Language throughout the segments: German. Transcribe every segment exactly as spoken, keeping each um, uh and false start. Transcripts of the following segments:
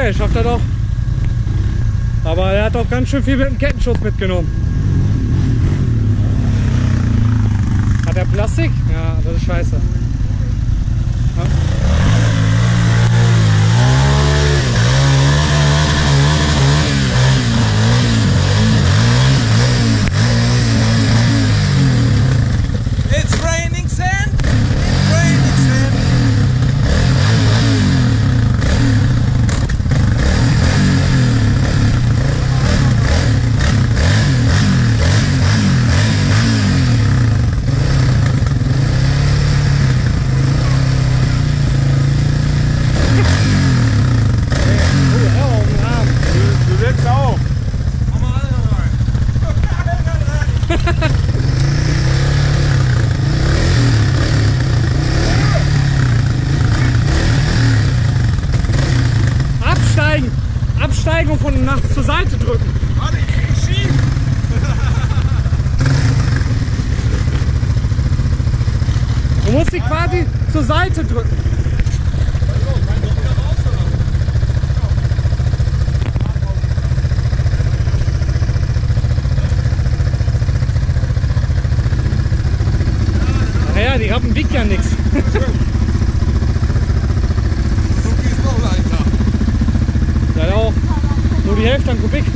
er schafft er doch. Aber er hat auch ganz schön viel mit dem Kettenschutz mitgenommen. Hat er Plastik? Ja, das ist scheiße. Ja. Absteigen! Absteigen und von nach zur Seite drücken. Warte, ich krieg schief. Du musst sie quasi zur Seite drücken. Naja, die Rappen wiegt ja nichts. Ja, auch. Nur die Hälfte an Kubik.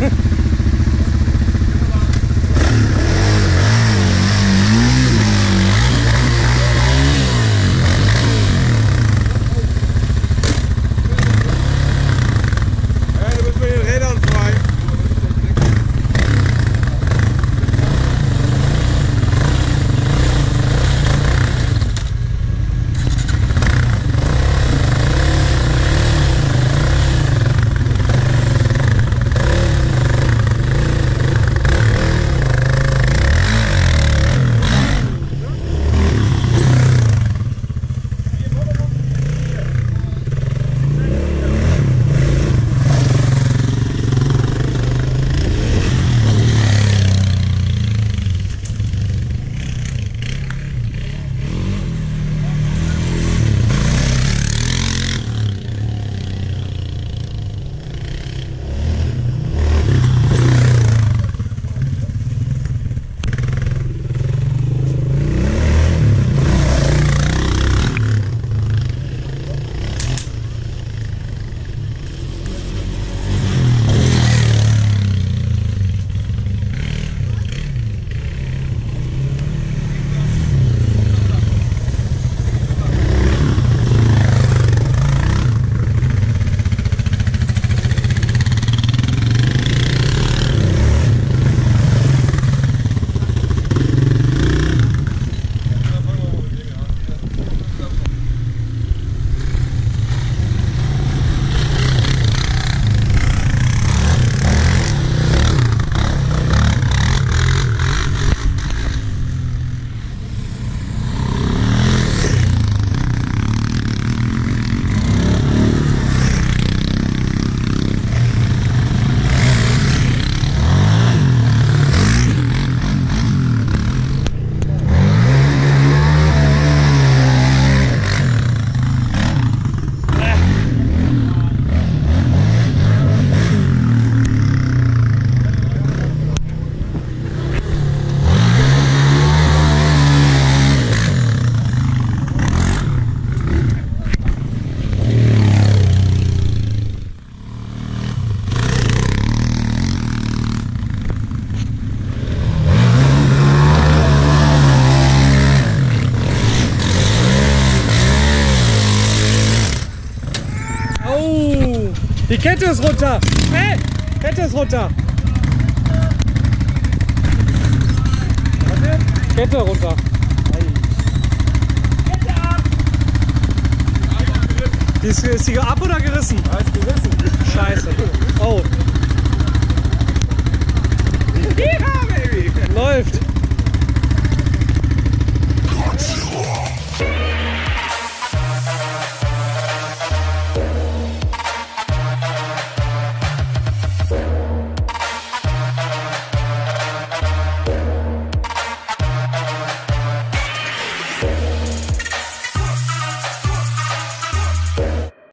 Die Kette ist runter! Hey! Kette ist runter! Warte. Kette runter! Kette ab! Ist, ist die ab oder gerissen? Ja, ist gerissen. Scheiße! Oh!